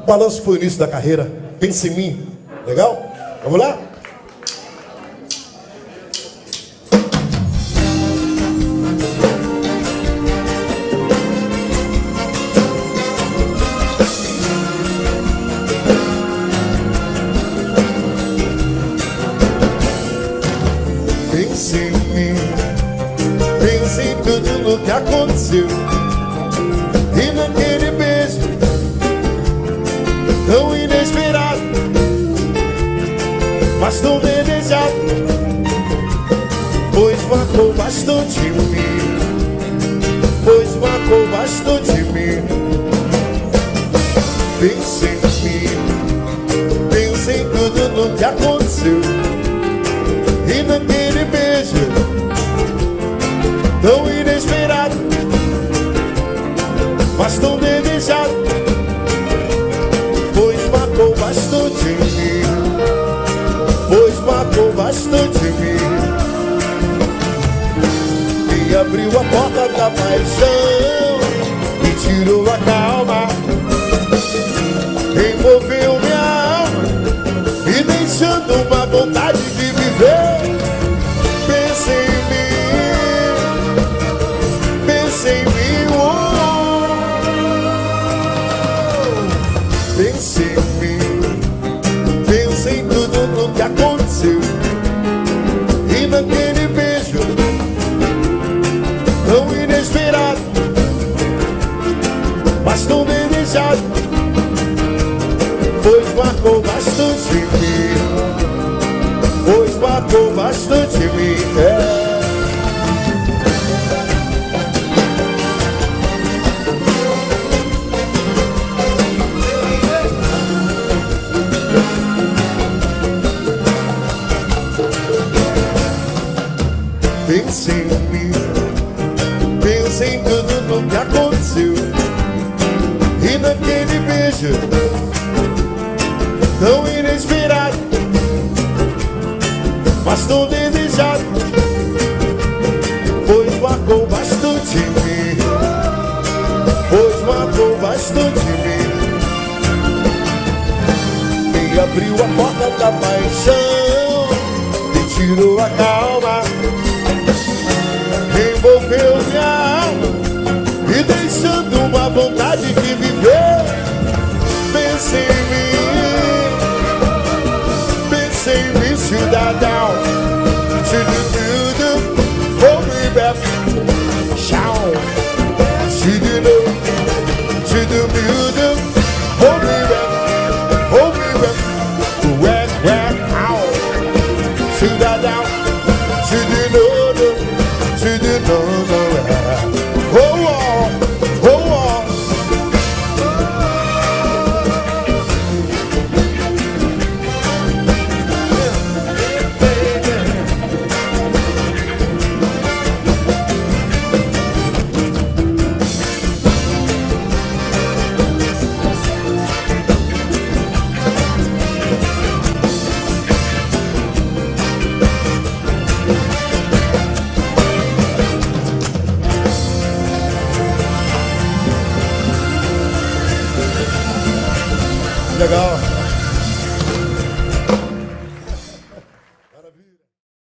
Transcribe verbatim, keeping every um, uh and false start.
balanço que foi o início da carreira. Pense em mim. Legal? Vamos lá? Pense em mim, pense em tudo no que aconteceu e naquele beijo tão inesperado, mas tão desejado, pois marcou bastante em mim, pois marcou bastante em mim. Pense em mim, pense em tudo no que aconteceu e naquele beijo tão inesperado, mas tão desejado, pois marcou bastante em mim, pois marcou bastante em mim. E abriu a porta da paixão e tirou a calma, envolveu minha alma e deixando uma vontade de viver. Pense em mim, pense em mim, oh. Pense em mim, pense em tudo no que aconteceu e naquele beijo tão inesperado, mas tão desejado, pois marcou bastante em mim, pois marcou bastante em mim, é. Pense em mim, pense em tudo no que aconteceu e naquele beijo tão inesperado, mas tão desejado, pois marcou bastante em mim, pois marcou bastante em mim. E abriu a porta da paixão e tirou a calma, envolveu minha alma e deixando uma vontade de viver. Pense em mim, pense em mim, cidadão. To the building, hold me back, shout. To the low, to the building, hold me back, hold me back. Whack, whack, out. Cidadão, to the low, to the low, no. Oh, oh, oh, oh. Legal.